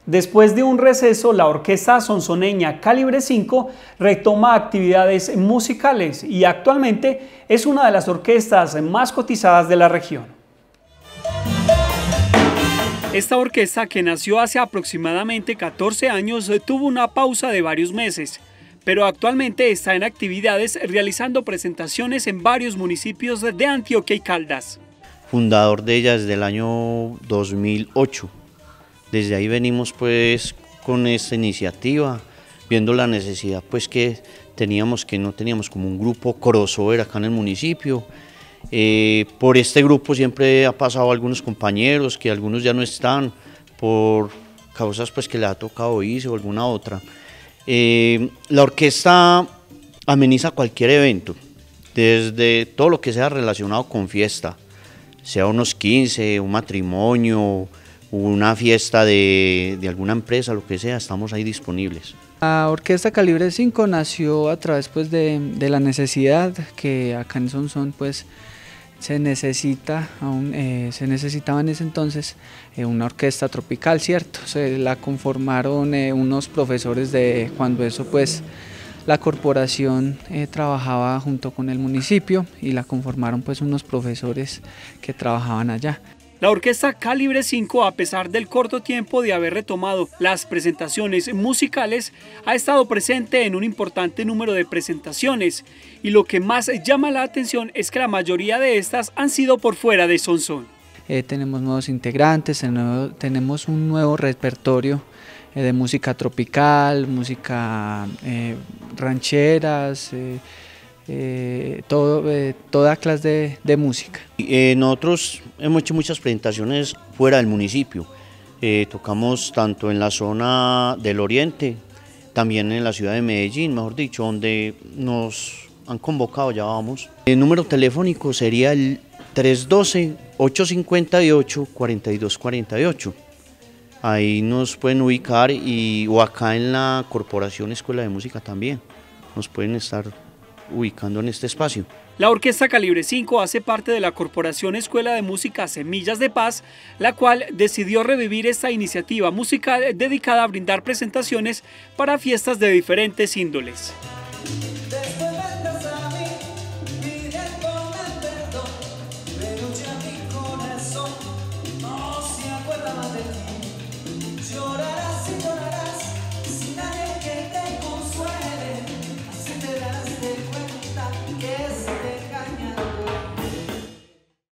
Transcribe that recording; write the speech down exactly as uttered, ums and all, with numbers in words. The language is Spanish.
Después de un receso, la orquesta sonsoneña Calibre cinco retoma actividades musicales y actualmente es una de las orquestas más cotizadas de la región. Esta orquesta, que nació hace aproximadamente catorce años, tuvo una pausa de varios meses, pero actualmente está en actividades realizando presentaciones en varios municipios de Antioquia y Caldas. Fundador de ella desde el año dos mil ocho. Desde ahí venimos pues con esta iniciativa, viendo la necesidad pues que teníamos, que no teníamos como un grupo crossover acá en el municipio. Eh, por este grupo siempre ha pasado algunos compañeros, que algunos ya no están, por causas pues que le ha tocado irse o alguna otra. Eh, la orquesta ameniza cualquier evento, desde todo lo que sea relacionado con fiesta, sea unos quince, un matrimonio, una fiesta de, de alguna empresa, lo que sea, estamos ahí disponibles. La Orquesta Calibre cinco nació a través pues, de, de la necesidad que acá en Sonsón pues, se, necesita, aún, eh, se necesitaba en ese entonces eh, una orquesta tropical, ¿cierto? Se la conformaron eh, unos profesores de cuando eso pues la corporación eh, trabajaba junto con el municipio y la conformaron pues unos profesores que trabajaban allá. La orquesta Calibre cinco, a pesar del corto tiempo de haber retomado las presentaciones musicales, ha estado presente en un importante número de presentaciones, y lo que más llama la atención es que la mayoría de estas han sido por fuera de Sonsón. Eh, tenemos nuevos integrantes, tenemos un nuevo repertorio eh, de música tropical, música eh, rancheras, eh, Eh, todo, eh, toda clase de, de música. Eh, nosotros hemos hecho muchas presentaciones fuera del municipio, eh, tocamos tanto en la zona del oriente, también en la ciudad de Medellín, mejor dicho, donde nos han convocado, ya vamos. El número telefónico sería el tres uno dos, ocho cinco ocho, cuatro dos cuatro ocho. Ahí nos pueden ubicar, y, o acá en la Corporación Escuela de Música también, nos pueden estar ubicando en este espacio. La Orquesta Calibre cinco hace parte de la Corporación Escuela de Música Semillas de Paz, la cual decidió revivir esta iniciativa musical dedicada a brindar presentaciones para fiestas de diferentes índoles.